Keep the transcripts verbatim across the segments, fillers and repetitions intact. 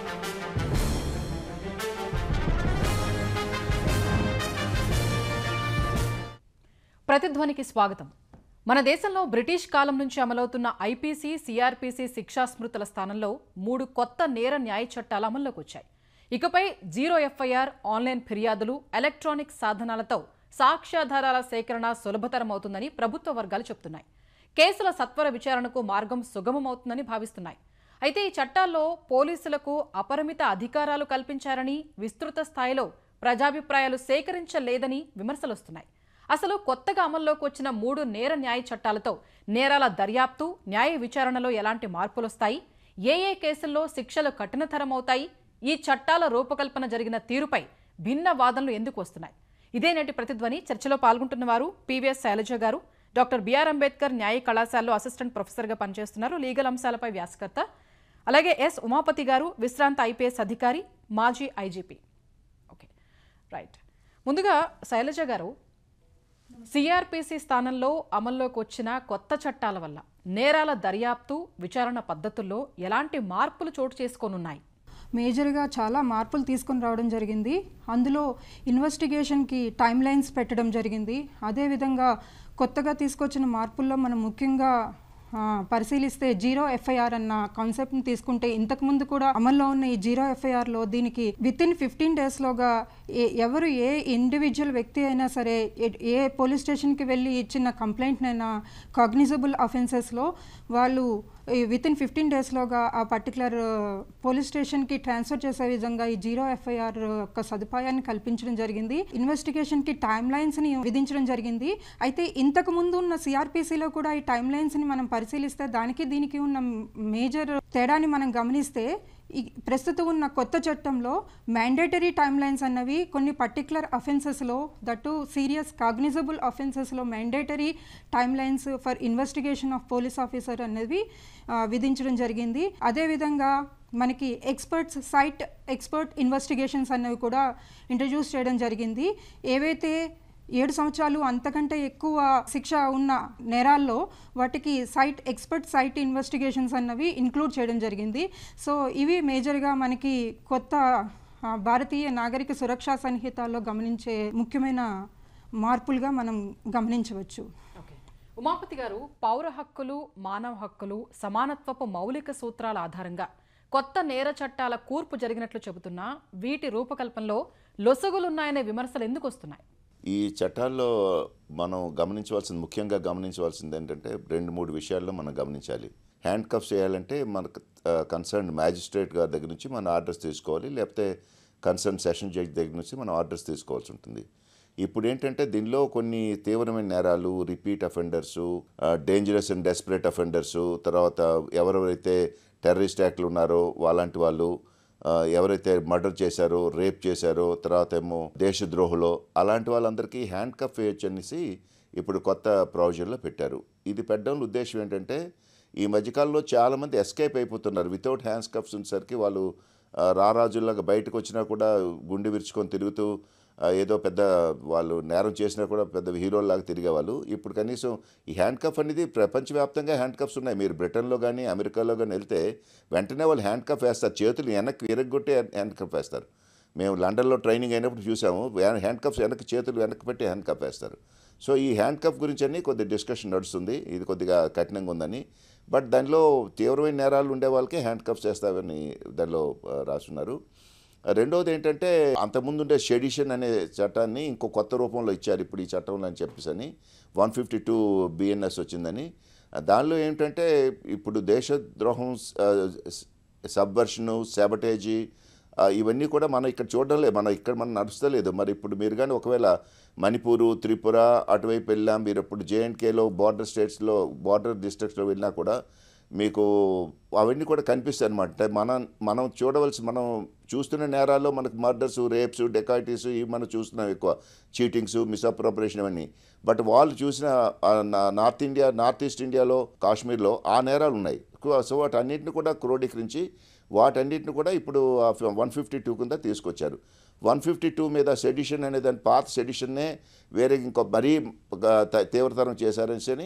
ప్రతిధ్వనికి స్వాగతం. మన దేశంలో బ్రిటిష్ కాలం నుంచి అమలవుతున్న ఐపీసీ, సిఆర్పీసీ శిక్షా స్మృతుల స్థానంలో మూడు కొత్త నేర న్యాయ చట్టాలు అమల్లోకి వచ్చాయి. ఇకపై జీరో ఎఫ్ఐఆర్, ఆన్లైన్ ఫిర్యాదులు, ఎలక్ట్రానిక్ సాధనాలతో సాక్ష్యాధారాల సేకరణ సులభతరం అవుతుందని ప్రభుత్వ వర్గాలు చెబుతున్నాయి. కేసుల సత్వర విచారణకు మార్గం సుగమమవుతుందని భావిస్తున్నాయి. అయితే ఈ చట్టాల్లో పోలీసులకు అపరిమిత అధికారాలు కల్పించారని, విస్తృత స్థాయిలో ప్రజాభిప్రాయాలు సేకరించలేదని విమర్శలు వస్తున్నాయి. అసలు కొత్తగా అమల్లోకి వచ్చిన మూడు నేర న్యాయ చట్టాలతో నేరాల దర్యాప్తు, న్యాయ విచారణలో ఎలాంటి మార్పులు వస్తాయి? ఏ ఏ కేసుల్లో శిక్షలు కఠినతరం అవుతాయి? ఈ చట్టాల రూపకల్పన జరిగిన తీరుపై భిన్న వాదనలు ఎందుకు వస్తున్నాయి? ఇదే నేటి ప్రతిధ్వని. చర్చలో పాల్గొంటున్న వారు పీవీఎస్ శైలజ గారు, డాక్టర్ బిఆర్ అంబేద్కర్ న్యాయ కళాశాలలో అసిస్టెంట్ ప్రొఫెసర్గా పనిచేస్తున్నారు, లీగల్ అంశాలపై వ్యాసకర్త. అలాగే ఎస్ ఉమాపతి గారు, విశ్రాంత ఐపీఎస్ అధికారి, మాజీ ఐజీపీ. Okay, right. ముందుగా శైలజ గారు, సిఆర్పీసీ స్థానంలో అమల్లోకి వచ్చిన కొత్త చట్టాల వల్ల నేరాల దర్యాప్తు, విచారణ పద్ధతుల్లో ఎలాంటి మార్పులు చోటు చేసుకోనున్నాయి? మేజర్గా చాలా మార్పులు తీసుకొని రావడం జరిగింది. అందులో ఇన్వెస్టిగేషన్కి టైమ్ లైన్స్ పెట్టడం జరిగింది. అదేవిధంగా కొత్తగా తీసుకొచ్చిన మార్పుల్లో మనం ముఖ్యంగా పరిశీలిస్తే జీరో ఎఫ్ఐఆర్ అన్న కాన్సెప్ట్ని తీసుకుంటే, ఇంతకుముందు కూడా అమల్లో ఉన్న ఈ జీరో ఎఫ్ఐఆర్లో దీనికి విత్ ఇన్ ఫిఫ్టీన్ డేస్లోగా ఎవరు ఏ ఇండివిజువల్ వ్యక్తి అయినా సరే ఏ పోలీస్ స్టేషన్కి వెళ్ళి ఇచ్చిన కంప్లైంట్నైనా కాగ్నిజబుల్ అఫెన్సెస్లో వాళ్ళు విత్ ఇన్ ఫిఫ్టీన్ డేస్లోగా ఆ పర్టికులర్ పోలీస్ స్టేషన్కి ట్రాన్స్ఫర్ చేసే విధంగా ఈ జీరో ఎఫ్ఐఆర్ యొక్క సదుపాయాన్ని కల్పించడం జరిగింది. ఇన్వెస్టిగేషన్కి టైమ్ లైన్స్ని విధించడం జరిగింది. అయితే ఇంతకు ముందు ఉన్న సిఆర్పీసీలో కూడా ఈ టైమ్ లైన్స్ని మనం పరిశీలిస్తే దానికి దీనికి ఉన్న మేజర్ తేడాని మనం గమనిస్తే, ఈ ప్రస్తుతం ఉన్న కొత్త చట్టంలో మ్యాండేటరీ టైమ్ లైన్స్ అన్నవి కొన్ని పర్టికులర్ అఫెన్సెస్లో, దట్టు సీరియస్ కాగ్నిజబుల్ అఫెన్సెస్లో mandatory time lines for investigation of police officer అనేవి విధించడం జరిగింది. అదేవిధంగా మనకి ఎక్స్పర్ట్స్ సైట్ ఎక్స్పర్ట్ ఇన్వెస్టిగేషన్స్ అనేవి కూడా ఇంట్రడ్యూస్ చేయడం జరిగింది. ఏవైతే ఏడు సంవత్సరాలు అంతకంటే ఎక్కువ శిక్ష ఉన్న నేరాల్లో వాటికి సైట్ ఎక్స్పర్ట్ సైట్ ఇన్వెస్టిగేషన్స్ అన్నవి ఇంక్లూడ్ చేయడం జరిగింది. సో ఇవి మేజర్గా మనకి కొత్త భారతీయ నాగరిక సురక్షా సంహితాల్లో గమనించే ముఖ్యమైన మార్పులుగా మనం గమనించవచ్చు. ఉమాపతి గారు, పౌర హక్కులు, మానవ హక్కులు, సమానత్వపు మౌలిక సూత్రాల ఆధారంగా కొత్త నేర చట్టాల కూర్పు జరిగినట్లు చెబుతున్నా వీటి రూపకల్పనలో లొసుగులున్నాయనే విమర్శలు ఎందుకు వస్తున్నాయి? ఈ చట్టాల్లో మనం గమనించవలసింది, ముఖ్యంగా గమనించవలసింది ఏంటంటే రెండు మూడు విషయాల్లో మనం గమనించాలి. హ్యాండ్ కఫ్స్ చేయాలంటే మనకు కన్సర్న్ మ్యాజిస్ట్రేట్ గారి దగ్గర నుంచి మనం ఆర్డర్స్ తీసుకోవాలి, లేకపోతే కన్సర్న్ సెషన్ జడ్జి దగ్గర నుంచి మనం ఆర్డర్స్ తీసుకోవాల్సి ఉంటుంది. ఇప్పుడు ఏంటంటే దీనిలో కొన్ని తీవ్రమైన నేరాలు, repeat offenders, dangerous and desperate offenders, తర్వాత ఎవరెవరైతే టెర్రరిస్ట్ యాక్ట్లు ఉన్నారో అలాంటి వాళ్ళు, ఎవరైతే మర్డర్ చేశారో, రేప్ చేశారో, తర్వాత ఏమో దేశద్రోహులో, అలాంటి వాళ్ళందరికీ హ్యాండ్ కఫ్ వేయచ్చు అనేసి ఇప్పుడు కొత్త ప్రొవిజన్లో పెట్టారు. ఇది పెట్టడం ఉద్దేశం ఏంటంటే, ఈ మధ్యకాలంలో చాలామంది ఎస్కేప్ అయిపోతున్నారు. వితౌట్ హ్యాండ్స్ కఫ్స్ ఉన్నసరికి వాళ్ళు రారాజుల్లాగా బయటకు వచ్చినా కూడా గుండె విరుచుకొని తిరుగుతూ ఏదో పెద్ద వాళ్ళు నేరం చేసినా కూడా పెద్ద హీరోలాగా తిరిగేవాళ్ళు. ఇప్పుడు కనీసం ఈ హ్యాండ్ కఫ్ అనేది ప్రపంచవ్యాప్తంగా హ్యాండ్ కఫ్స్ ఉన్నాయి. మీరు బ్రిటన్లో కానీ అమెరికాలో కానీ వెళ్తే వెంటనే వాళ్ళు హ్యాండ్ కఫ్ వేస్తారు, చేతులు వెనక్కి విరగొట్టి హ్యాండ్ కఫ్ వేస్తారు. మేము లండన్లో ట్రైనింగ్ అయినప్పుడు చూసాము, హ్యాండ్ కఫ్స్ వెనక్కి చేతులు వెనక్కి పెట్టి హ్యాండ్ కఫ్ వేస్తారు. సో ఈ హ్యాండ్ కఫ్ గురించి అన్ని కొద్ది డిస్కషన్ నడుస్తుంది, ఇది కొద్దిగా కఠినంగా ఉందని. బట్ దానిలో తీవ్రమైన నేరాలు ఉండే వాళ్ళకి హ్యాండ్ కఫ్స్ చేస్తారని దానిలో రాస్తున్నారు. రెండవది ఏంటంటే, అంతకుముందు ఉండే సెడిషన్ అనే చట్టాన్ని ఇంకో కొత్త రూపంలో ఇచ్చారు ఇప్పుడు ఈ చట్టంలో అని చెప్పేసి అని వన్ ఫిఫ్టీ టూ బిఎన్ఎస్ వచ్చిందని. దానిలో ఏంటంటే ఇప్పుడు దేశద్రోహం, సబ్వర్షను, శాబటేజీ ఇవన్నీ కూడా మనం ఇక్కడ చూడడం లేదు, మనం ఇక్కడ మనం నడుస్తలేదు. మరి ఇప్పుడు మీరు కానీ ఒకవేళ మణిపూరు, త్రిపుర అటువైపు వెళ్ళాం, మీరు ఇప్పుడు జేఎండ్కేలో బార్డర్ స్టేట్స్లో బార్డర్ డిస్ట్రిక్ట్స్లో వెళ్ళినా కూడా మీకు అవన్నీ కూడా కనిపిస్తాయి అన్నమాట. మనం మనం చూడవలసి మనం చూస్తున్న నేరాల్లో మనకు మర్డర్స్, రేప్స్, డెకాయిటీస్ ఇవి మనం చూస్తున్నాం ఎక్కువ, చీటింగ్స్, మిస్అప్రోపరేషన్ అవన్నీ. బట్ వాళ్ళు చూసిన నార్త్ ఇండియా, నార్త్ ఈస్ట్ ఇండియాలో, కాశ్మీర్లో ఆ నేరాలు ఉన్నాయి. సో వాటన్నిటిని కూడా క్రోడీకరించి వాటన్నిటిని కూడా ఇప్పుడు వన్ ఫిఫ్టీ టూ కింద తీసుకొచ్చారు. వన్ ఫిఫ్టీ టూ మీద సెడిషన్ అనే దాని పాత సెడిషన్నే వేరే ఇంకో మరీ తీవ్రతరం చేశారని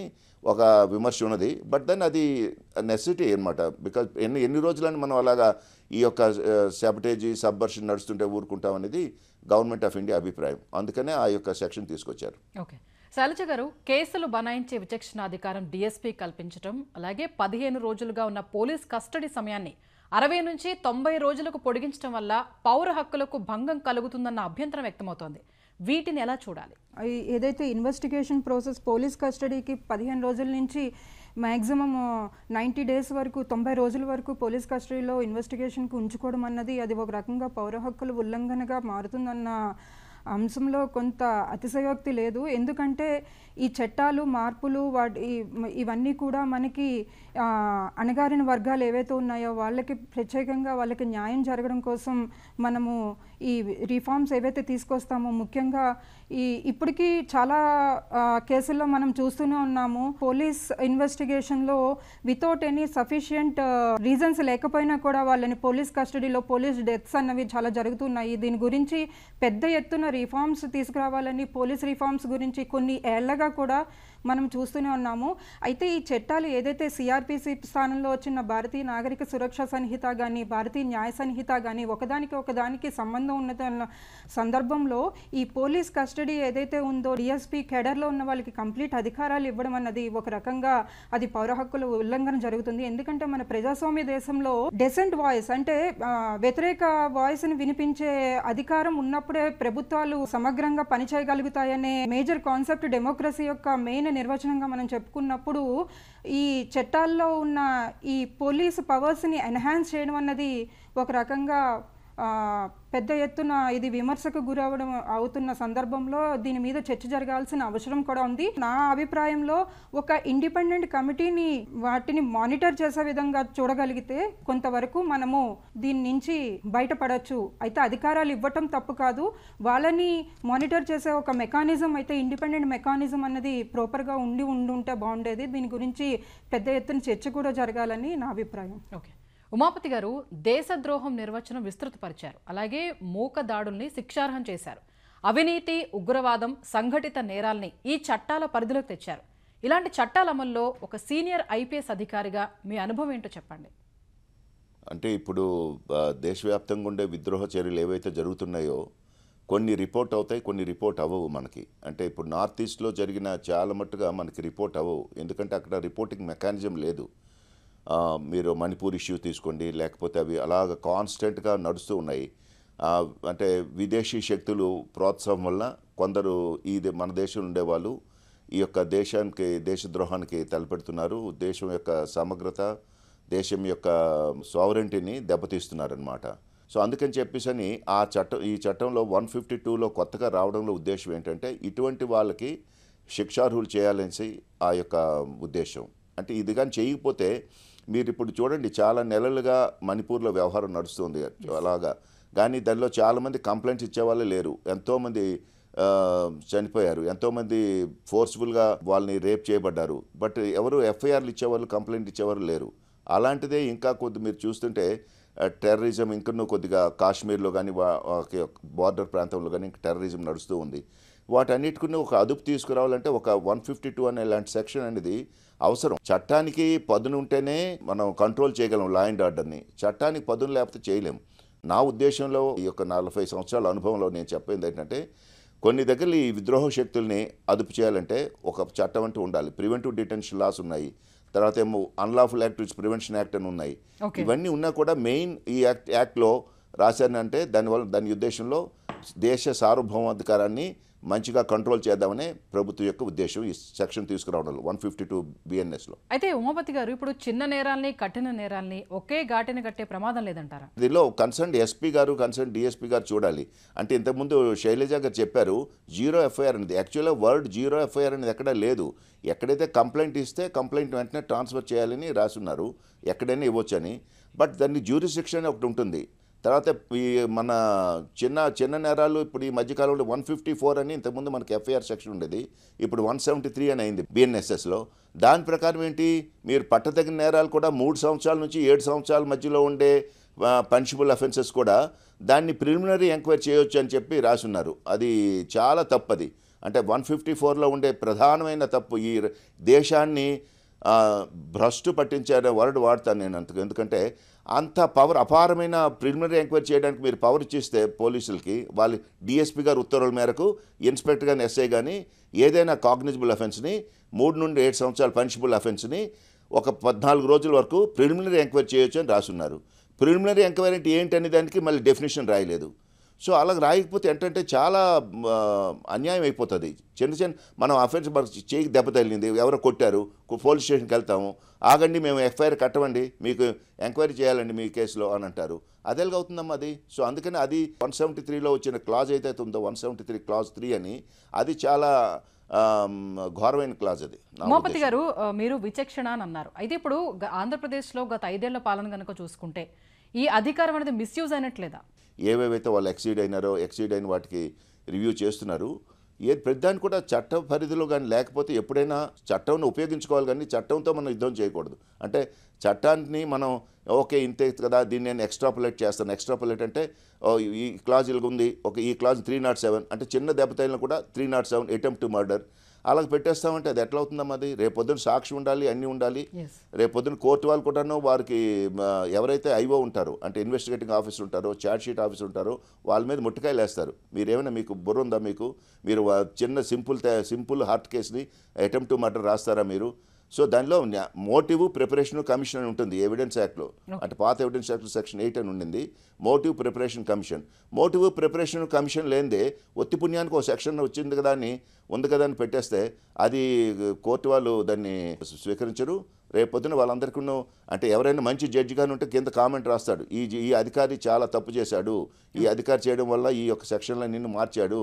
ఒక విమర్శ ఉన్నది. బట్ దెన్ అది నెసెసిటీ అనమాట. బికాజ్ ఎన్ని ఎన్ని రోజులని మనం అలాగా ఈ యొక్క సాబటేజీ సబ్వర్షన్ నడుస్తుంటే ఊరుకుంటాం అనేది గవర్నమెంట్ ఆఫ్ ఇండియా అభిప్రాయం. అందుకనే ఆ యొక్క సెక్షన్ తీసుకొచ్చారు. ఓకే, శైలజ గారు, కేసులు బనాయించే విచక్షణ అధికారం డీఎస్పీ కల్పించడం, అలాగే పదిహేను రోజులుగా ఉన్న పోలీస్ కస్టడీ సమయాన్ని అరవై నుంచి తొంభై రోజులకు పొడిగించడం వల్ల పౌర హక్కులకు భంగం కలుగుతుందన్న అభ్యంతరం వ్యక్తమవుతోంది. వీటిని ఎలా చూడాలి? ఏదైతే ఇన్వెస్టిగేషన్ ప్రాసెస్ పోలీస్ కస్టడీకి పదిహేను రోజుల నుంచి మ్యాక్సిమం నైంటీ డేస్ వరకు తొంభై రోజుల వరకు పోలీస్ కస్టడీలో ఇన్వెస్టిగేషన్కి ఉంచుకోవడం అన్నది అది ఒక రకంగా పౌర హక్కుల ఉల్లంఘనగా మారుతుందన్న అంశంలో కొంత అతిశయోక్తి లేదు. ఎందుకంటే ఈ చట్టాలు మార్పులు వాటి ఇవన్నీ కూడా మనకి అణగారిన వర్గాలు ఏవైతే ఉన్నాయో వాళ్ళకి ప్రత్యేకంగా వాళ్ళకి న్యాయం జరగడం కోసం మనము ఈ రిఫార్మ్స్ ఏవైతే తీసుకొస్తామో, ముఖ్యంగా ఈ ఇప్పటికీ చాలా కేసుల్లో మనం చూస్తూనే ఉన్నాము, పోలీస్ ఇన్వెస్టిగేషన్లో వితౌట్ ఎనీ సఫిషియంట్ రీజన్స్ లేకపోయినా కూడా వాళ్ళని పోలీస్ కస్టడీలో పోలీస్ డెత్స్ అన్నవి చాలా జరుగుతున్నాయి. దీని గురించి పెద్ద ఎత్తున రిఫార్మ్స్ తీసుకురావాలని, పోలీస్ రిఫార్మ్స్ గురించి కొన్ని ఏళ్లగా కూడా మనం చూస్తూనే ఉన్నాము. అయితే ఈ చట్టాలు ఏదైతే సిఆర్పిసి స్థానంలో వచ్చిన భారతీయ నాగరిక సురక్ష సంహిత కానీ, భారతీయ న్యాయ సంహిత కానీ ఒకదానికి ఒకదానికి సంబంధం ఉన్నదన్న సందర్భంలో ఈ పోలీస్ కస్టడీ ఏదైతే ఉందో డిఎస్పీ కేడర్లో ఉన్న వాళ్ళకి కంప్లీట్ అధికారాలు ఇవ్వడం అన్నది ఒక రకంగా అది పౌర హక్కుల ఉల్లంఘన జరుగుతుంది. ఎందుకంటే మన ప్రజాస్వామ్య దేశంలో డెసెంట్ వాయిస్ అంటే వ్యతిరేక వాయిస్ని వినిపించే అధికారం ఉన్నప్పుడే ప్రభుత్వాలు సమగ్రంగా పనిచేయగలుగుతాయనే మేజర్ కాన్సెప్ట్ డెమోక్రసీ యొక్క మెయిన్ నిర్వచనంగా మనం చెప్పుకున్నప్పుడు ఈ చట్టాల్లో ఉన్న ఈ పోలీసు పవర్స్ని ఎన్హాన్స్ చేయడం అన్నది ఒక రకంగా పెద్ద ఎత్తున ఇది విమర్శకు గురవడం అవుతున్న సందర్భంలో దీని మీద చర్చ జరగాల్సిన అవసరం కూడా ఉంది. నా అభిప్రాయంలో ఒక ఇండిపెండెంట్ కమిటీని వాటిని మానిటర్ చేసే విధంగా చూడగలిగితే కొంతవరకు మనము దీని నుంచి బయటపడవచ్చు. అయితే అధికారాలు ఇవ్వటం తప్పు కాదు, వాళ్ళని మానిటర్ చేసే ఒక మెకానిజం అయితే ఇండిపెండెంట్ మెకానిజం అన్నది ప్రాపర్గా ఉండి ఉండుంటే బాగుండేది. దీని గురించి పెద్ద ఎత్తున చర్చ కూడా జరగాలని నా అభిప్రాయం. ఓకే, ఉమాపతి గారు, దేశద్రోహం నిర్వచనం విస్తృతపరిచారు, అలాగే మూక దాడుల్ని శిక్షార్హం చేశారు, అవినీతి, ఉగ్రవాదం, సంఘటిత నేరాల్ని ఈ చట్టాల పరిధిలోకి తెచ్చారు. ఇలాంటి చట్టాల అమల్లో ఒక సీనియర్ ఐపీఎస్ అధికారిగా మీ అనుభవం ఏంటో చెప్పండి. అంటే ఇప్పుడు దేశవ్యాప్తంగా ఉండే విద్రోహ చర్యలు ఏవైతే జరుగుతున్నాయో కొన్ని రిపోర్ట్ అవుతాయి, కొన్ని రిపోర్ట్ అవ్వవు మనకి. అంటే ఇప్పుడు నార్త్ ఈస్ట్లో జరిగిన చాలా మట్టుగా మనకి రిపోర్ట్ అవ్వవు, ఎందుకంటే అక్కడ రిపోర్టింగ్ మెకానిజం లేదు. మీరు మణిపూర్ ఇష్యూ తీసుకోండి, లేకపోతే అవి అలాగ కాన్స్టెంట్గా నడుస్తూ ఉన్నాయి. అంటే విదేశీ శక్తులు ప్రోత్సాహం వల్ల కొందరు ఈ మన దేశంలో ఉండేవాళ్ళు ఈ యొక్క దేశానికి దేశద్రోహానికి తలపెడుతున్నారు, దేశం యొక్క సమగ్రత, దేశం యొక్క సావరెంటీని దెబ్బతీస్తున్నారనమాట. సో అందుకని చెప్పేసి ఆ చట్టం ఈ చట్టంలో వన్ ఫిఫ్టీ టూలో కొత్తగా రావడంలో ఉద్దేశం ఏంటంటే ఇటువంటి వాళ్ళకి శిక్షార్హులు చేయాలనేసి ఆ యొక్క ఉద్దేశం. అంటే ఇది కానీ చేయకపోతే మీరు ఇప్పుడు చూడండి, చాలా నెలలుగా మణిపూర్లో వ్యవహారం నడుస్తుంది అలాగా, కానీ దానిలో చాలామంది కంప్లైంట్స్ ఇచ్చేవాళ్ళు లేరు. ఎంతోమంది చనిపోయారు, ఎంతోమంది ఫోర్స్ఫుల్గా వాళ్ళని రేప్ చేయబడ్డారు, బట్ ఎవరు ఎఫ్ఐఆర్లు ఇచ్చేవాళ్ళు, కంప్లైంట్ ఇచ్చేవారు లేరు. అలాంటిదే ఇంకా కొద్ది మీరు చూస్తుంటే టెర్రరిజం ఇంకనూ కొద్దిగా కాశ్మీర్లో కానీ బార్డర్ ప్రాంతంలో కానీ ఇంకా టెర్రరిజం నడుస్తూ ఉంది. వాటన్నిటికీ ఒక అదుపు తీసుకురావాలంటే ఒక వన్ ఫిఫ్టీ టూ అనే లాంటి సెక్షన్ అనేది అవసరం. చట్టానికి పదును ఉంటేనే మనం కంట్రోల్ చేయగలం లా అండ్ ఆర్డర్ని, చట్టానికి పదును లేకపోతే చేయలేం. నా ఉద్దేశంలో ఈ యొక్క నలభై సంవత్సరాల అనుభవంలో నేను చెప్పింది ఏంటంటే కొన్ని దగ్గర ఈ విద్రోహ శక్తుల్ని అదుపు చేయాలంటే ఒక చట్టం అంటూ ఉండాలి. ప్రివెంటివ్ డిటెన్షన్ లాస్ ఉన్నాయి, తర్వాత ఏమో అన్లాఫుల్ యాక్టివిటీస్ ప్రివెన్షన్ యాక్ట్ అని ఉన్నాయి. ఇవన్నీ ఉన్నా కూడా మెయిన్ ఈ యాక్ట్ యాక్ట్లో రాశారంటే దానివల్ల దాని ఉద్దేశంలో దేశ సార్వభౌమాధికారాన్ని మంచిగా కంట్రోల్ చేద్దామనే ప్రభుత్వం యొక్క ఉద్దేశం ఈ సెక్షన్ తీసుకురావడం వన్ ఫిఫ్టీ టూ బిఎన్ఎస్లో. అయితే ఉమాపతి గారు, ఇప్పుడు చిన్న నేరాల్ని కఠిన నేరాల్ని ఒకే ఘాటిని కట్టే ప్రమాదం లేదంటారా? దీనిలో కన్సర్న్ ఎస్పీ గారు కన్సర్న్ డిఎస్పీ గారు చూడాలి. అంటే ఇంతకుముందు శైలజ గారు చెప్పారు జీరో ఎఫ్ఐఆర్ అనేది, యాక్చువల్గా వర్డ్ జీరో ఎఫ్ఐఆర్ అనేది ఎక్కడా లేదు. ఎక్కడైతే కంప్లైంట్ ఇస్తే కంప్లైంట్ వెంటనే ట్రాన్స్ఫర్ చేయాలని రాసున్నారు, ఎక్కడైనా ఇవ్వచ్చని. బట్ దాన్ని జ్యూరిస్డిక్షన్ ఒకటి ఉంటుంది. తర్వాత ఈ మన చిన్న చిన్న నేరాలు ఇప్పుడు ఈ మధ్యకాలంలో వన్ ఫిఫ్టీ ఫోర్ అని ఇంతకుముందు మనకి ఎఫ్ఐఆర్ సెక్షన్ ఉండేది, ఇప్పుడు వన్ సెవెంటీ త్రీ అని అయింది బిఎన్ఎస్ఎస్లో. దాని ప్రకారం ఏంటి, మీరు పట్టదగిన నేరాలు కూడా మూడు సంవత్సరాల నుంచి ఏడు సంవత్సరాల మధ్యలో ఉండే పనిషబుల్ అఫెన్సెస్ కూడా దాన్ని ప్రిలిమినరీ ఎంక్వైరీ చేయొచ్చు అని చెప్పి రాసున్నారు. అది చాలా తప్పది. అంటే వన్ ఫిఫ్టీ ఫోర్లో ఉండే ప్రధానమైన తప్పు ఈ దేశాన్ని భ్రష్టు పట్టించే వర్డ్ వాడతాను నేను అంత, ఎందుకంటే అంత పవర్ అపారమైన ప్రిలిమినరీ ఎంక్వైరీ చేయడానికి మీరు పవర్ ఇచ్చిస్తే పోలీసులకి, వాళ్ళు డిఎస్పీ గారు ఉత్తర్వుల మేరకు ఇన్స్పెక్టర్ కానీ ఎస్ఐ కానీ ఏదైనా కాగ్నిజబుల్ అఫెన్స్ని మూడు నుండి ఏడు సంవత్సరాల పనిషబుల్ అఫెన్స్ని ఒక పద్నాలుగు రోజుల వరకు ప్రిలిమినరీ ఎంక్వైరీ చేయొచ్చు అని రాసున్నారు. ప్రిలిమినరీ ఎంక్వైరీ అంటే ఏంటనే దానికి మళ్ళీ డెఫినేషన్ రాయలేదు. సో అలా రాయకపోతే ఏంటంటే చాలా అన్యాయం అయిపోతుంది. చిన్న చిన్న మనం అఫెన్స్ చేయికి దెబ్బ తగిలింది, ఎవరో కొట్టారు, పోలీస్ స్టేషన్కి వెళ్తాము, ఆగండి మేము ఎఫ్ఐఆర్ కట్టమండి, మీకు ఎంక్వైరీ చేయాలండి మీ కేసులో అని అంటారు. అదేలాగా అవుతుందమ్మా అది. సో అందుకని అది వన్ సెవెంటీ త్రీలో వచ్చిన క్లాజ్ ఏదైతే ఉందో one seventy three clause three అని, అది చాలా ఘోరమైన క్లాజ్ అది. ఉమాపతి గారు, మీరు విచక్షణ అని అన్నారు. అయితే ఇప్పుడు ఆంధ్రప్రదేశ్లో గత ఐదేళ్ల పాలన కనుక చూసుకుంటే ఈ అధికారం అనేది మిస్యూజ్ అయినట్లేదా? ఏవేవైతే వాళ్ళు ఎక్సీడ్ అయినారో ఎక్సీడ్ అయిన వాటికి రివ్యూ చేస్తున్నారు. ఏ ప్రతిదాన్ని కూడా చట్ట పరిధిలో కానీ లేకపోతే ఎప్పుడైనా చట్టంను ఉపయోగించుకోవాలి, కానీ చట్టంతో మనం యుద్ధం చేయకూడదు. అంటే చట్టాన్ని మనం ఓకే ఇంతే కదా, దీన్ని నేను ఎక్స్ట్రాపులేట్ చేస్తాను. ఎక్స్ట్రాపులేట్ అంటే ఈ క్లాజ్ ఇలాగ ఉంది, ఒక ఈ క్లాజ్ త్రీ నాట్ సెవెన్ అంటే చిన్న దెబ్బతైనా కూడా three not seven attempt to murder అలాగ పెట్టేస్తామంటే అది ఎట్లా అవుతుందమ్మా? అది రేపొద్దున సాక్షి ఉండాలి, అన్నీ ఉండాలి. రేపొద్దున కోర్టు వాళ్ళు కూడాను వారికి ఎవరైతే ఐఓ ఉంటారో అంటే ఇన్వెస్టిగేటింగ్ ఆఫీసర్ ఉంటారో, ఛార్జ్ షీట్ ఆఫీసర్ ఉంటారో వాళ్ళ మీద ముట్టకాయలు వేస్తారు. మీరేమైనా మీకు బుర్ర ఉందా? మీకు మీరు చిన్న సింపుల్ సింపుల్ హార్ట్ కేసుని అటెంప్ట్ టు మర్డర్ రాస్తారా మీరు? సో దానిలో మోటివ్ ప్రిపరేషన్ కమిషన్ అని ఉంటుంది ఎవిడెన్స్ యాక్ట్లో. అంటే పాత ఎవిడెన్స్ యాక్ట్లో సెక్షన్ ఎయిట్ అని ఉండింది, motive preparation commission. Motive preparation commission లేనిదే ఒత్తి పుణ్యానికి ఒక సెక్షన్ వచ్చింది కదా అని ఉంది కదా అని పెట్టేస్తే అది కోర్టు వాళ్ళు దాన్ని స్వీకరించరు. రేపొద్దున వాళ్ళందరికీ అంటే ఎవరైనా మంచి జడ్జిగానే ఉంటే కింద కామెంట్ రాస్తాడు, ఈ ఈ అధికారి చాలా తప్పు చేశాడు, ఈ అధికారి చేయడం వల్ల ఈ యొక్క సెక్షన్లో నిన్ను మార్చాడు,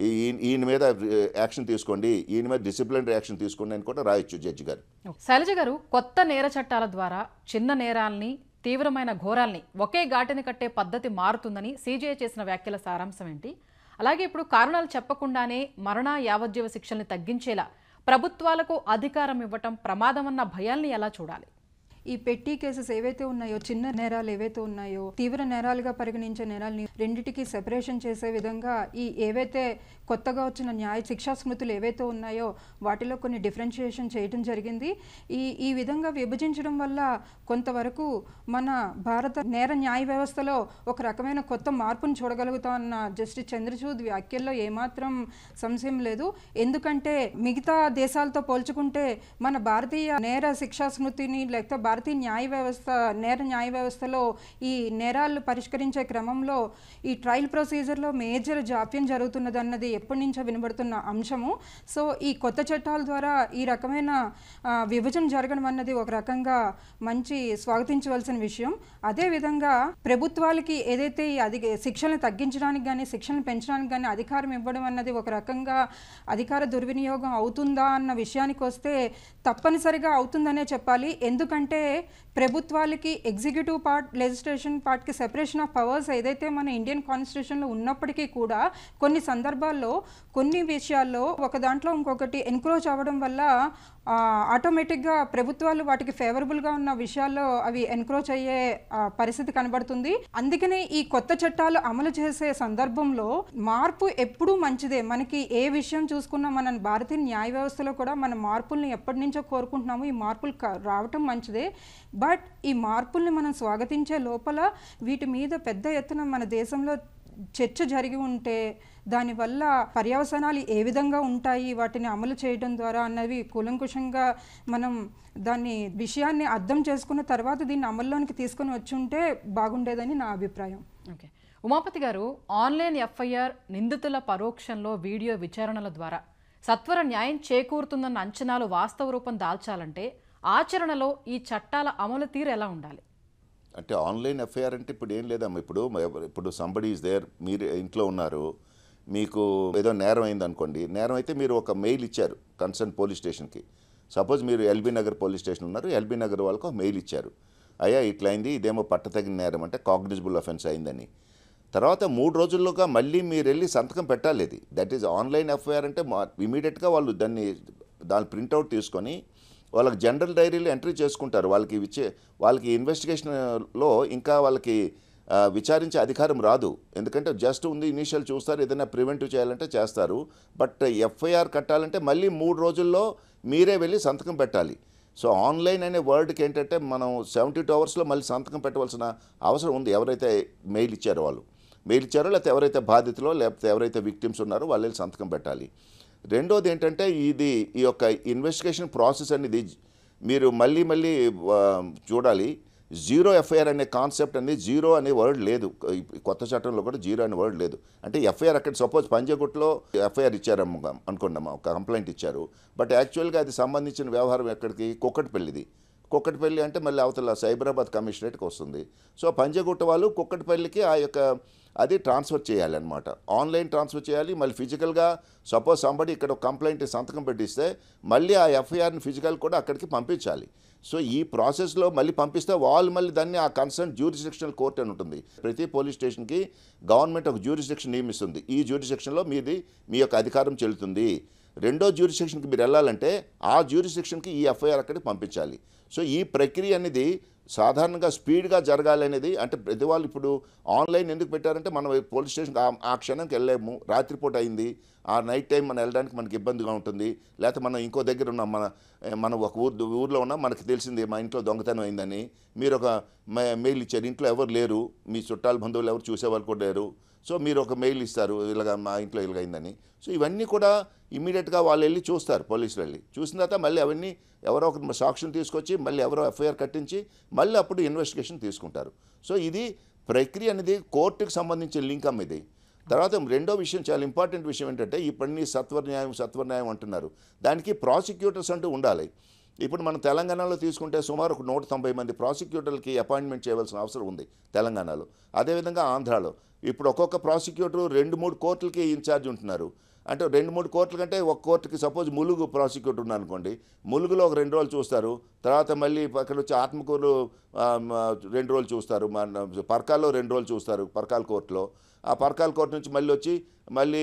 ఈయన మీద యాక్షన్ తీసుకోండి, ఈయన మీద డిసిప్లినరీ యాక్షన్ తీసుకోండి అని కూడా రాయొచ్చు జడ్జి గారు. శైలజ గారు, కొత్త నేర చట్టాల ద్వారా చిన్న నేరాల్ని, తీవ్రమైన ఘోరాల్ని ఒకే ఘాటిని కట్టే పద్ధతి మారుతుందని సీజీఐ చేసిన వ్యాఖ్యల సారాంశం ఏంటి? అలాగే ఇప్పుడు కారణాలు చెప్పకుండానే మరణ యావజ్జీవ శిక్షల్ని తగ్గించేలా ప్రభుత్వాలకు అధికారం ఇవ్వటం ప్రమాదమన్న భయాల్ని ఎలా చూడాలి? ఈ పెట్టి కేసెస్ ఏవైతే ఉన్నాయో, చిన్న నేరాలు ఏవైతే ఉన్నాయో, తీవ్ర నేరాలుగా పరిగణించే నేరాలని రెండిటికి సెపరేషన్ చేసే విధంగా ఈ ఏవైతే కొత్తగా వచ్చిన న్యాయ శిక్షా స్మృతులు ఏవైతే ఉన్నాయో వాటిలో కొన్ని డిఫరెన్షియేషన్ చేయడం జరిగింది. ఈ ఈ విధంగా విభజించడం వల్ల కొంతవరకు మన భారత నేర న్యాయ వ్యవస్థలో ఒక రకమైన కొత్త మార్పును చూడగలుగుతామన్న జస్టిస్ చంద్రచూడ్ వ్యాఖ్యల్లో ఏమాత్రం సంశయం లేదు. ఎందుకంటే మిగతా దేశాలతో పోల్చుకుంటే మన భారతీయ నేర శిక్షా స్మృతిని లేకపోతే భారతీయ న్యాయ వ్యవస్థ నేర న్యాయ వ్యవస్థలో ఈ నేరాలు పరిష్కరించే క్రమంలో ఈ ట్రయల్ ప్రొసీజర్లో మేజర్ జాప్యం జరుగుతున్నది అన్నది ఎప్పటి నుంచో వినబడుతున్న అంశము. సో ఈ కొత్త చట్టాల ద్వారా ఈ రకమైన విభజన జరగడం అన్నది ఒక రకంగా మంచి స్వాగతించవలసిన విషయం. అదేవిధంగా ప్రభుత్వాలకి ఏదైతే ఈ అధి శిక్షలను తగ్గించడానికి కానీ శిక్షలను పెంచడానికి కానీ అధికారం ఇవ్వడం అన్నది ఒక రకంగా అధికార దుర్వినియోగం అవుతుందా అన్న విషయానికి వస్తే తప్పనిసరిగా అవుతుందనే చెప్పాలి. ఎందుకంటే ప్రభుత్వాలకి ఎగ్జిక్యూటివ్ పార్ట్, లెజిస్లేషన్ పార్ట్కి సెపరేషన్ ఆఫ్ పవర్స్ ఏదైతే మన ఇండియన్ కాన్స్టిట్యూషన్లో ఉన్నప్పటికీ కూడా కొన్ని సందర్భాల్లో కొన్ని విషయాల్లో ఒక దాంట్లో ఇంకొకటి ఎన్క్రోచ్ అవ్వడం వల్ల ఆటోమేటిక్గా ప్రభుత్వాలు వాటికి ఫేవరబుల్గా ఉన్న విషయాల్లో అవి ఎన్క్రోచ్ అయ్యే పరిస్థితి కనబడుతుంది. అందుకనే ఈ కొత్త చట్టాలు అమలు చేసే సందర్భంలో మార్పు ఎప్పుడూ మంచిదే. మనకి ఏ విషయం చూసుకున్నా మన భారతీయ న్యాయ వ్యవస్థలో కూడా మన మార్పుల్ని ఎప్పటి నుంచో కోరుకుంటున్నాము. ఈ మార్పులు రావటం మంచిదే. బట్ ఈ మార్పుల్ని మనం స్వాగతించే లోపల వీటి మీద పెద్ద ఎత్తున మన దేశంలో చర్చ జరిగి ఉంటే దానివల్ల పర్యవసానాలు ఏ విధంగా ఉంటాయి వాటిని అమలు చేయడం ద్వారా అన్నవి కూలంకుషంగా మనం దాన్ని విషయాన్ని అర్థం చేసుకున్న తర్వాత దీన్ని అమల్లోనికి తీసుకొని వచ్చి ఉంటే బాగుండేదని నా అభిప్రాయం. ఓకే, ఉమాపతి గారు, ఆన్లైన్ ఎఫ్ఐఆర్, నిందితుల పరోక్షంలో వీడియో విచారణల ద్వారా సత్వర న్యాయం చేకూరుతుందన్న అంచనాలు వాస్తవ రూపం దాల్చాలంటే ఆచరణలో ఈ చట్టాల అమలు తీరు ఎలా ఉండాలి? అంటే ఆన్లైన్ ఎఫ్ఐఆర్ అంటే ఇప్పుడు ఏం లేదమ్మా. ఇప్పుడు ఇప్పుడు సంబడి ఈజ్ దేర్, మీరు ఇంట్లో ఉన్నారు, మీకు ఏదో నేరం అయింది అనుకోండి. నేరం అయితే మీరు ఒక మెయిల్ ఇచ్చారు కన్సర్న్ పోలీస్ స్టేషన్కి. సపోజ్ మీరు ఎల్బీ నగర్ పోలీస్ స్టేషన్ ఉన్నారు, ఎల్బీ నగర్ వాళ్ళకు ఒక మెయిల్ ఇచ్చారు, అయ్యా ఇట్లా అయింది, ఇదేమో పట్టతగిన నేరం అంటే కాగ్నిజబుల్ అఫెన్స్ అయిందని. తర్వాత మూడు రోజుల్లోగా మళ్ళీ మీరు వెళ్ళి సంతకం పెట్టాలి. ఇది దట్ ఈజ్ ఆన్లైన్ ఎఫ్ఐఆర్ అంటే ఇమీడియట్గా వాళ్ళు దాన్ని దాని ప్రింట్అవుట్ తీసుకొని వాళ్ళకి జనరల్ డైరీలో ఎంట్రీ చేసుకుంటారు. వాళ్ళకి ఇచ్చే వాళ్ళకి ఇన్వెస్టిగేషన్లో ఇంకా వాళ్ళకి విచారించే అధికారం రాదు. ఎందుకంటే జస్ట్ ఉంది ఇనీషియల్ చూస్తారు, ఏదైనా ప్రివెంటివ్ చేయాలంటే చేస్తారు. బట్ ఎఫ్ఐఆర్ కట్టాలంటే మళ్ళీ మూడు రోజుల్లో మీరే వెళ్ళి సంతకం పెట్టాలి. సో ఆన్లైన్ అనే వర్డ్కి ఏంటంటే మనం సెవెంటీ టూ అవర్స్లో మళ్ళీ సంతకం పెట్టవలసిన అవసరం ఉంది. ఎవరైతే మెయిల్ ఇచ్చారో వాళ్ళు మెయిల్ ఇచ్చారో, లేకపోతే ఎవరైతే బాధితులో, లేకపోతే ఎవరైతే విక్టిమ్స్ ఉన్నారో వాళ్ళు వెళ్ళి సంతకం పెట్టాలి. రెండోది ఏంటంటే ఇది ఈ యొక్క ఇన్వెస్టిగేషన్ ప్రాసెస్ అనేది మీరు మళ్ళీ మళ్ళీ చూడాలి. జీరో ఎఫ్ఐఆర్ అనే కాన్సెప్ట్ అనేది, జీరో అనే వర్డ్ లేదు కొత్త చట్టంలో కూడా, జీరో అనే వర్డ్ లేదు. అంటే ఎఫ్ఐఆర్ అక్కడ సపోజ్ పంజగుట్లో ఎఫ్ఐఆర్ ఇచ్చారమ్మ అనుకున్నామా, ఒక కంప్లైంట్ ఇచ్చారు, బట్ యాక్చువల్గా అది సంబంధించిన వ్యవహారం ఎక్కడికి, కుక్కటిపల్లిది. కుక్కటిపల్లి అంటే మళ్ళీ అవతల సైబరాబాద్ కమిషనరేట్కి వస్తుంది. సో పంజగుట్ట వాళ్ళు కుక్కటిపల్లికి ఆ యొక్క అది ట్రాన్స్ఫర్ చేయాలన్నమాట. ఆన్లైన్ ట్రాన్స్ఫర్ చేయాలి. మళ్ళీ ఫిజికల్గా సపోజ్ సంబడి ఇక్కడ ఒక కంప్లైంట్ సంతకం పెట్టిస్తే మళ్ళీ ఆ ఎఫ్ఐఆర్ని ఫిజికల్ కూడా అక్కడికి పంపించాలి. సో ఈ ప్రాసెస్లో మళ్ళీ పంపిస్తే వాళ్ళు మళ్ళీ దాన్ని ఆ కన్సర్న్ జ్యూరిస్డిక్షనల్ కోర్ట్ అని ఉంటుంది. ప్రతి పోలీస్ స్టేషన్కి గవర్నమెంట్ ఒక జ్యూరిస్డిక్షన్ నియమిస్తుంది. ఈ జ్యూరిస్డిక్షన్లో మీది మీ యొక్క అధికారం చెల్లుతుంది. రెండో జ్యూరిస్డిక్షన్కి మీరు వెళ్ళాలంటే ఆ జ్యూరిస్డిక్షన్కి ఈ ఎఫ్ఐఆర్ అక్కడికి పంపించాలి. సో ఈ ప్రక్రియ అనేది సాధారణంగా స్పీడ్గా జరగాలి అనేది, అంటే ప్రతి వాళ్ళు ఇప్పుడు ఆన్లైన్ ఎందుకు పెట్టారంటే మనం పోలీస్ స్టేషన్కి ఆ క్షణంకి వెళ్ళలేము, రాత్రిపూట అయింది, ఆ నైట్ టైం మనం వెళ్ళడానికి మనకి ఇబ్బందిగా ఉంటుంది. లేకపోతే మనం ఇంకో దగ్గర ఉన్నాం, మన మనం ఒక ఊరు ఊర్లో ఉన్నాం, మనకు తెలిసింది మా ఇంట్లో దొంగతనం అయిందని, మీరు ఒక మెయిల్ ఇచ్చారు, ఇంట్లో ఎవరు లేరు, మీ చుట్టాల బంధువులు ఎవరు చూసేవాళ్ళు కూడా లేరు, సో మీరు ఒక మెయిల్ ఇస్తారు ఇలాగ మా ఇంట్లో ఇలాగైందని. సో ఇవన్నీ కూడా ఇమీడియట్గా వాళ్ళు వెళ్ళి చూస్తారు, పోలీసులు వెళ్ళి చూసిన తర్వాత మళ్ళీ అవన్నీ ఎవరో ఒక సాక్ష్యం తీసుకొచ్చి మళ్ళీ ఎవరో ఎఫ్ఐఆర్ కట్టించి మళ్ళీ అప్పుడు ఇన్వెస్టిగేషన్ తీసుకుంటారు. సో ఇది ప్రక్రియ అనేది కోర్టుకు సంబంధించిన లింక్ అమ్మ ఇది. తర్వాత రెండో విషయం, చాలా ఇంపార్టెంట్ విషయం ఏంటంటే ఇప్పటినీ సత్వర న్యాయం సత్వర న్యాయం అంటున్నారు, దానికి ప్రాసిక్యూటర్స్ అంటూ ఉండాలి. ఇప్పుడు మనం తెలంగాణలో తీసుకుంటే సుమారు ఒక నూట తొంభై మంది ప్రాసిక్యూటర్లకి అపాయింట్మెంట్ చేయవలసిన అవసరం ఉంది తెలంగాణలో. అదేవిధంగా ఆంధ్రాలో ఇప్పుడు ఒక్కొక్క ప్రాసిక్యూటర్ రెండు మూడు కోర్టులకి ఇన్ఛార్జ్ ఉంటున్నారు. అంటే రెండు మూడు కోర్టుల కంటే ఒక కోర్టుకి సపోజ్ ములుగు ప్రాసిక్యూటర్ ఉన్నారు అనుకోండి, ములుగులో ఒక రెండు రోజులు చూస్తారు, తర్వాత మళ్ళీ అక్కడ వచ్చి ఆత్మకూరు రెండు రోజులు చూస్తారు, మన పర్కాల్లో రెండు రోజులు చూస్తారు పర్కాల్ కోర్టులో. ఆ పర్కాల్ కోర్టు నుంచి మళ్ళీ వచ్చి మళ్ళీ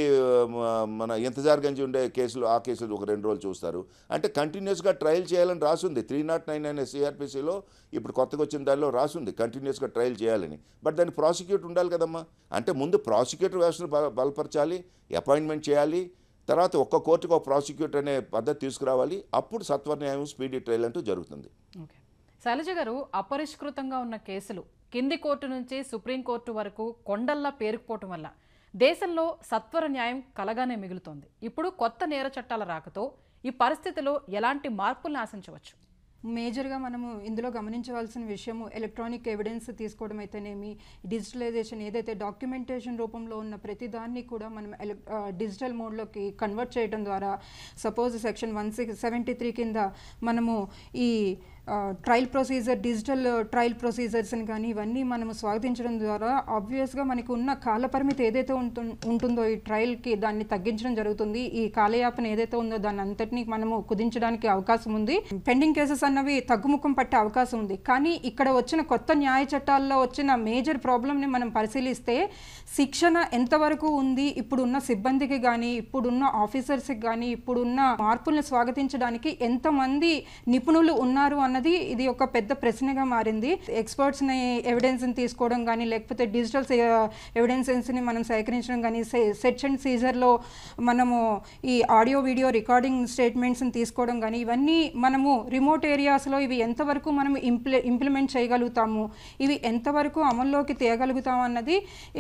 మన ఇంతజార్గంజ్ ఉండే కేసులు, ఆ కేసులు ఒక రెండు రోజులు చూస్తారు. అంటే కంటిన్యూస్గా ట్రయల్ చేయాలని రాసుంది త్రీ నాట్ నైన్ అనే సిఆర్పిసిలో, ఇప్పుడు కొత్తగా వచ్చిన దానిలో రాసుంది కంటిన్యూస్గా ట్రయల్ చేయాలని. బట్ దానికి ప్రాసిక్యూటర్ ఉండాలి కదమ్మా. అంటే ముందు ప్రాసిక్యూటర్ వ్యవస్థను బలపరచాలి, అపాయింట్మెంట్ చేయాలి, తర్వాత ఒక్క కోర్టుకు ఒక ప్రాసిక్యూటర్ అనే పద్ధతి తీసుకురావాలి, అప్పుడు సత్వర న్యాయం స్పీడీ ట్రయల్ అంటూ జరుగుతుంది. ఓకే శైలజ గారు, అపరిష్కృతంగా ఉన్న కేసులు కింది కోర్టు నుంచి సుప్రీంకోర్టు వరకు కొండల్లా పేరుకుపోవటం వల్ల దేశంలో సత్వర న్యాయం కలగానే మిగులుతోంది. ఇప్పుడు కొత్త నేర చట్టాల రాకతో ఈ పరిస్థితిలో ఎలాంటి మార్పులను ఆశించవచ్చు? మేజర్గా మనము ఇందులో గమనించవలసిన విషయము ఎలక్ట్రానిక్ ఎవిడెన్స్ తీసుకోవడం అయితేనేమి, డిజిటలైజేషన్, ఏదైతే డాక్యుమెంటేషన్ రూపంలో ఉన్న ప్రతిదాన్ని కూడా మనం డిజిటల్ మోడ్లోకి కన్వర్ట్ చేయడం ద్వారా, suppose section one six seventy three కింద మనము ఈ ట్రయల్ ప్రొసీజర్, డిజిటల్ ట్రయల్ ప్రొసీజర్స్ని కానీ ఇవన్నీ మనము స్వాగతించడం ద్వారా ఆబ్వియస్గా మనకు ఉన్న కాలపరిమితి ఏదైతే ఉంటుందో ఈ ట్రయల్కి దాన్ని తగ్గించడం జరుగుతుంది. ఈ కాలయాపన ఏదైతే ఉందో దాన్ని అంతటినీ మనము కుదించడానికి అవకాశం ఉంది. పెండింగ్ కేసెస్ అన్నవి తగ్గుముఖం పట్టే అవకాశం ఉంది. కానీ ఇక్కడ వచ్చిన కొత్త న్యాయ చట్టాల్లో వచ్చిన మేజర్ ప్రాబ్లమ్ని మనం పరిశీలిస్తే శిక్షణ ఎంతవరకు ఉంది, ఇప్పుడున్న సిబ్బందికి కానీ, ఇప్పుడున్న ఆఫీసర్స్కి కానీ, ఇప్పుడున్న మార్పుల్ని స్వాగతించడానికి ఎంతమంది నిపుణులు ఉన్నారు అన్నది ఇది ఒక పెద్ద ప్రశ్నగా మారింది. ఎక్స్పర్ట్స్ని ఎవిడెన్స్ని తీసుకోవడం కానీ, లేకపోతే డిజిటల్ ఎవిడెన్సెస్ని మనం సేకరించడం కానీ, సెర్చ్ అండ్ సీజర్లో మనము ఈ ఆడియో వీడియో రికార్డింగ్ స్టేట్మెంట్స్ని తీసుకోవడం కానీ, ఇవన్నీ మనము రిమోట్ ఏరియాస్లో ఇవి ఎంతవరకు మనం ఇంప్లి ఇంప్లిమెంట్ చేయగలుగుతాము, ఇవి ఎంతవరకు అమల్లోకి తేయగలుగుతాము అన్నది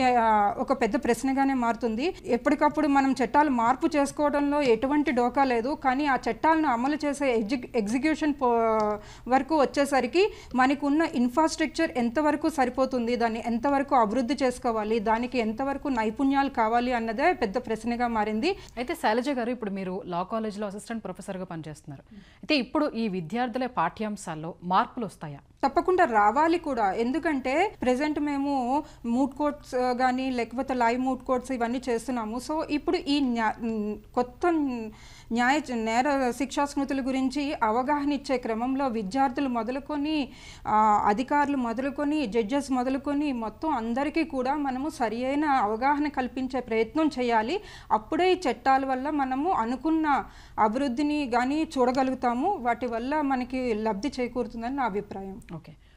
ఒక పెద్ద ప్రశ్నగానే మారుతుంది. ఎప్పటికప్పుడు మనం చట్టాలు మార్పు చేసుకోవడంలో ఎటువంటి డోకా లేదు. కానీ ఆ చట్టాలను అమలు చేసే ఎగ్జి ఎగ్జిక్యూషన్ వరకు వచ్చేసరికి మనకున్న ఇన్ఫ్రాస్ట్రక్చర్ ఎంతవరకు సరిపోతుంది, దాన్ని ఎంతవరకు అభివృద్ధి చేసుకోవాలి, దానికి ఎంతవరకు నైపుణ్యాలు కావాలి అన్నదే పెద్ద ప్రశ్నగా మారింది. అయితే శైలజ గారు, ఇప్పుడు మీరు లా కాలేజ్లో అసిస్టెంట్ ప్రొఫెసర్గా పనిచేస్తున్నారు. అయితే ఇప్పుడు ఈ విద్యార్థుల పాఠ్యాంశాల్లో మార్పులు వస్తాయా? తప్పకుండా రావాలి కూడా. ఎందుకంటే ప్రజెంట్ మేము మూట్ కోర్ట్స్ కానీ లేకపోతే లైవ్ మూట్ కోర్ట్స్ ఇవన్నీ చేస్తున్నాము. సో ఇప్పుడు ఈ కొత్త న్యాయ నేర శిక్షా స్మృతుల గురించి అవగాహన ఇచ్చే క్రమంలో విద్యార్థులు మొదలుకొని అధికారులు మొదలుకొని జడ్జెస్ మొదలుకొని మొత్తం అందరికీ కూడా మనము సరి అయిన అవగాహన కల్పించే ప్రయత్నం చేయాలి. అప్పుడే ఈ చట్టాల వల్ల మనము అనుకున్న అభివృద్ధిని కానీ చూడగలుగుతాము, వాటి వల్ల మనకి లబ్ధి చేకూరుతుందని నా అభిప్రాయం. ఓకే,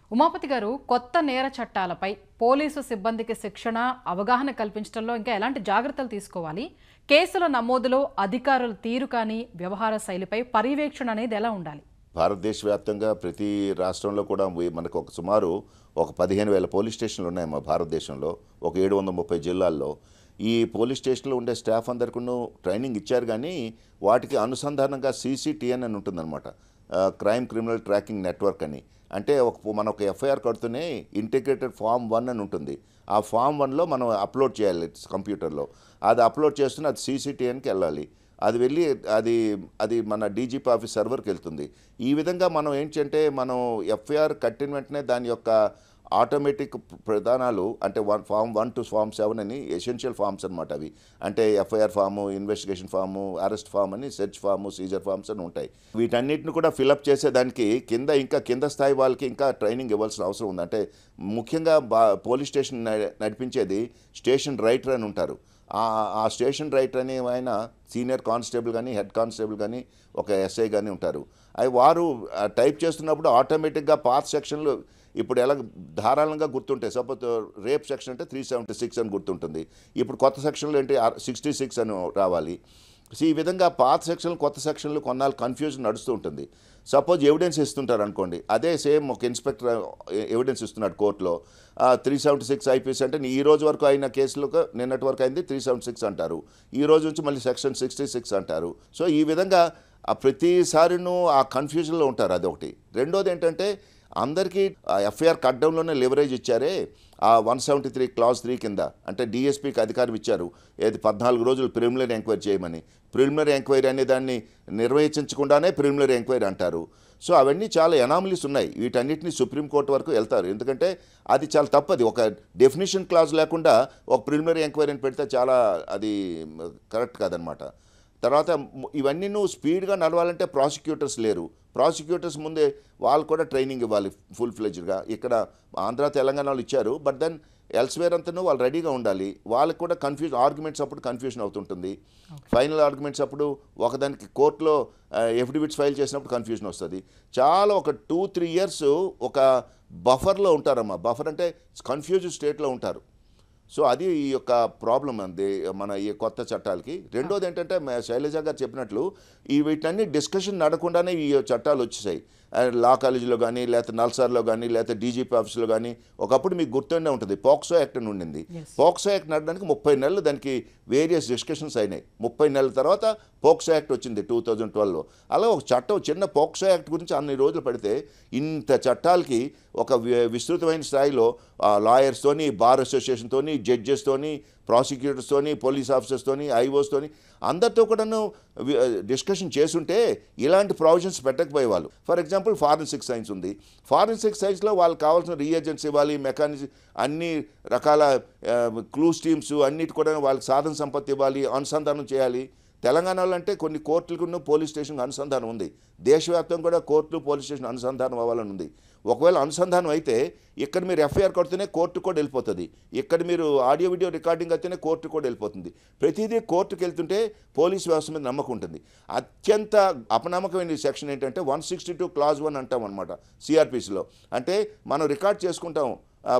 ఉమాపతి గారు, కొత్త నేర చట్టాలపై పోలీసు సిబ్బందికి శిక్షణ, అవగాహన కల్పించడంలో ఇంకా ఎలాంటి జాగ్రత్తలు తీసుకోవాలి? కేసుల నమోదులో అధికారుల తీరు కానీ వ్యవహార శైలిపై పర్యవేక్షణ అనేది ఎలా ఉండాలి? భారతదేశ వ్యాప్తంగా ప్రతి రాష్ట్రంలో కూడా మనకు ఒక సుమారు ఒక పదిహేను వేల పోలీస్ స్టేషన్లు ఉన్నాయి మా భారతదేశంలో, ఒక ఏడు వందల ముప్పై జిల్లాల్లో. ఈ పోలీస్ స్టేషన్లో ఉండే స్టాఫ్ అందరికీ ట్రైనింగ్ ఇచ్చారు, కానీ వాటికి అనుసంధానంగా సీసీటీఎన్ అని ఉంటుందన్నమాట, క్రైమ్ క్రిమినల్ ట్రాకింగ్ నెట్వర్క్ అని. అంటే ఒక మన ఒక ఎఫ్ఐఆర్ కడుతూనే ఇంటిగ్రేటెడ్ ఫామ్ వన్ అని ఉంటుంది. ఆ ఫామ్ వన్లో మనం అప్లోడ్ చేయాలి కంప్యూటర్లో. అది అప్లోడ్ చేస్తూనే అది సీసీటీఎన్కి వెళ్ళాలి. అది వెళ్ళి అది అది మన డీజీపీ ఆఫీస్ సర్వర్కి వెళ్తుంది. ఈ విధంగా మనం ఏంటంటే మనం ఎఫ్ఐఆర్ కట్టిన వెంటనే దాని యొక్క ఆటోమేటిక్ ప్రధానాలు, అంటే one form one two form seven అని ఎసెన్షియల్ ఫామ్స్ అనమాట. అవి అంటే FIR form, investigation form, arrest form అని, సెర్చ్ ఫాము, సీజర్ ఫామ్స్ అని ఉంటాయి. వీటన్నిటిని కూడా ఫిలప్ చేసేదానికి కింద ఇంకా కింద స్థాయి వాళ్ళకి ఇంకా ట్రైనింగ్ ఇవ్వాల్సిన అవసరం ఉంది. అంటే ముఖ్యంగా బా పోలీస్ స్టేషన్ నడిపించేది స్టేషన్ రైటర్ అని ఉంటారు. ఆ స్టేషన్ రైటర్ అని ఆయన సీనియర్ కానిస్టేబుల్ కానీ, హెడ్ కానిస్టేబుల్ కానీ, ఒక ఎస్ఐ కానీ ఉంటారు. అవి వారు టైప్ చేస్తున్నప్పుడు ఆటోమేటిక్గా పాత సెక్షన్లు ఇప్పుడు ఎలా ధారాళంగా గుర్తుంటాయి. సపోజ్ రేప్ సెక్షన్ అంటే త్రీ సెవెంటీ సిక్స్ అని గుర్తుంటుంది. ఇప్పుడు కొత్త సెక్షన్లు ఏంటి సిక్స్టీ సిక్స్ అని రావాలి. సో ఈ విధంగా పాత సెక్షన్లు కొత్త సెక్షన్లు కొన్నాళ్ళు కన్ఫ్యూజన్ నడుస్తూ ఉంటుంది. సపోజ్ ఎవిడెన్స్ ఇస్తుంటారు అనుకోండి, అదే సేమ్ ఒక ఇన్స్పెక్టర్ ఎవిడెన్స్ ఇస్తున్నాడు కోర్టులో, త్రీ సెవెంటీ సిక్స్ ఐపీసీ అంటే ఈ రోజు వరకు అయిన కేసులకు నిన్నటి వరకు అయింది త్రీ సెవెంటీ సిక్స్ అంటారు, ఈ రోజు నుంచి మళ్ళీ సెక్షన్ సిక్స్టీ సిక్స్ అంటారు. సో ఈ విధంగా ప్రతిసారిను ఆ కన్ఫ్యూజన్లో ఉంటారు. అదొకటి. రెండోది ఏంటంటే అందరికీ ఎఫ్ఐఆర్ కట్డౌన్లోనే లివరేజ్ ఇచ్చారే, ఆ one seventy three clause three కింద, అంటే డిఎస్పీకి అధికారం ఇచ్చారు ఏది పద్నాలుగు రోజులు ప్రిలిమినరీ ఎంక్వైరీ చేయమని. ప్రిలిమినరీ ఎంక్వైరీ అనే దాన్ని నిర్వహించకుండానే ప్రిలిమినరీ ఎంక్వైరీ అంటారు. సో అవన్నీ చాలా ఎనామలీస్ ఉన్నాయి. వీటన్నిటిని సుప్రీంకోర్టు వరకు వెళ్తారు, ఎందుకంటే అది చాలా తప్పది. ఒక డెఫినేషన్ క్లాజ్ లేకుండా ఒక ప్రిలిమినరీ ఎంక్వైరీని పెడితే చాలా అది కరెక్ట్ కాదనమాట. తర్వాత ఇవన్నీ నువ్వు స్పీడ్గా నడవాలంటే ప్రాసిక్యూటర్స్ లేరు. ప్రాసిక్యూటర్స్ ముందే వాళ్ళు కూడా ట్రైనింగ్ ఇవ్వాలి ఫుల్ ఫ్లెజ్డ్గా. ఇక్కడ ఆంధ్ర తెలంగాణలో ఇచ్చారు, బట్ దెన్ ఎల్స్వేర్ అంతా వాళ్ళు రెడీగా ఉండాలి. వాళ్ళకి కూడా కన్ఫ్యూజ్ ఆర్గ్యుమెంట్స్ అప్పుడు కన్ఫ్యూజన్ అవుతుంటుంది. ఫైనల్ ఆర్గ్యుమెంట్స్ అప్పుడు ఒకదానికి కోర్టులో ఎఫిడవిట్స్ ఫైల్ చేసినప్పుడు కన్ఫ్యూజన్ వస్తుంది. చాలా ఒక టూ త్రీ ఇయర్స్ ఒక బఫర్లో ఉంటారమ్మా. బఫర్ అంటే కన్ఫ్యూజ్ స్టేట్లో ఉంటారు. సో అది ఈ యొక్క ప్రాబ్లం అంది మన ఈ కొత్త చట్టాలకి. రెండోది ఏంటంటే శైలజ గారు చెప్పినట్లు ఈ వీటన్ని డిస్కషన్ నడకుండానే ఈ చట్టాలు వచ్చేసాయి. లా కాలేజీలో కానీ, లేకపోతే నల్సార్లో కానీ, లేకపోతే డీజీపీ ఆఫీస్లో కానీ. ఒకప్పుడు మీకు గుర్తుండే ఉంటుంది, పోక్సో యాక్ట్ అని ఉండింది. పోక్సో యాక్ట్ నడడానికి ముప్పై నెలలు దానికి వేరియస్ డిస్కషన్స్ అయినాయి. ముప్పై నెలల తర్వాత పోక్సో యాక్ట్ వచ్చింది టూ థౌజండ్ ట్వెల్వ్లో. అలా ఒక చట్టం, చిన్న పోక్సో యాక్ట్ గురించి అన్ని రోజులు పడితే ఇంత చట్టాలకి ఒక విస్తృతమైన స్థాయిలో లాయర్స్తోని, బార్ అసోసియేషన్తోని, జడ్జెస్తోని, ప్రాసిక్యూటర్స్తోని, పోలీస్ ఆఫీసర్స్తోని, ఐఓస్తోని అందరితో కూడాను డిస్కషన్ చేసుంటే ఇలాంటి ప్రావిజన్స్ పెట్టకపోయేవాళ్ళు. ఫర్ ఎగ్జాంపుల్ ఫారెన్సిక్ సైన్స్ ఉంది. ఫారెన్సిక్ సైన్స్లో వాళ్ళకి కావాల్సిన రీఏజెంట్స్ ఇవ్వాలి, మెకానిజం అన్ని రకాల క్లూస్ టీమ్స్ అన్నిటి కూడా వాళ్ళకి సాధన సంపత్తి ఇవ్వాలి, అనుసంధానం చేయాలి. తెలంగాణలో అంటే కొన్ని కోర్టులకు పోలీస్ స్టేషన్కి అనుసంధానం ఉంది. దేశవ్యాప్తంగా కూడా కోర్టు పోలీస్ స్టేషన్ అనుసంధానం అవ్వాలని ఉంది. ఒకవేళ అనుసంధానం అయితే ఇక్కడ మీరు ఎఫ్ఐఆర్ కడితేనే కోర్టు కూడా వెళ్ళిపోతుంది, ఇక్కడ మీరు ఆడియో వీడియో రికార్డింగ్ అయితేనే కోర్టు కూడా వెళ్ళిపోతుంది. ప్రతిదీ కోర్టుకు వెళ్తుంటే పోలీస్ వ్యవస్థ మీద నమ్మకం ఉంటుంది. అత్యంత అపనమ్మకమైన సెక్షన్ ఏంటంటే one sixty two clause one అంటాం అనమాట సిఆర్పిసిలో. అంటే మనం రికార్డ్ చేసుకుంటాం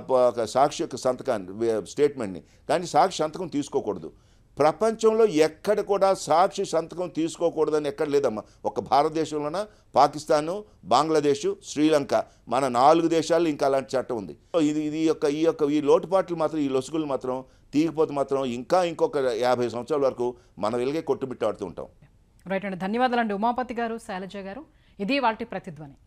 సాక్షి యొక్క సంతకాన్ని, స్టేట్మెంట్ని, కానీ సాక్షి సంతకం తీసుకోకూడదు. ప్రపంచంలో ఎక్కడ కూడా సాక్షి సంతకం తీసుకోకూడదని ఎక్కడ లేదమ్మా. ఒక భారతదేశంలోన పాకిస్తాను, బంగ్లాదేశ్, శ్రీలంక, మన నాలుగు దేశాల్లో ఇంకా అలాంటి చట్టం ఉంది. ఇది ఇది యొక్క ఈ యొక్క ఈ లోటుపాట్లు మాత్రం, ఈ లొసుగులు మాత్రం తీయకపోతే మాత్రం ఇంకా ఇంకొక యాభై సంవత్సరాల వరకు మనం వెలిగే కొట్టుబిట్టాడుతూ ఉంటాం. రైట్ అండి, ధన్యవాదాలండి ఉమాపతి గారు, శైలజ గారు. ఇది వాటి ప్రతిధ్వని.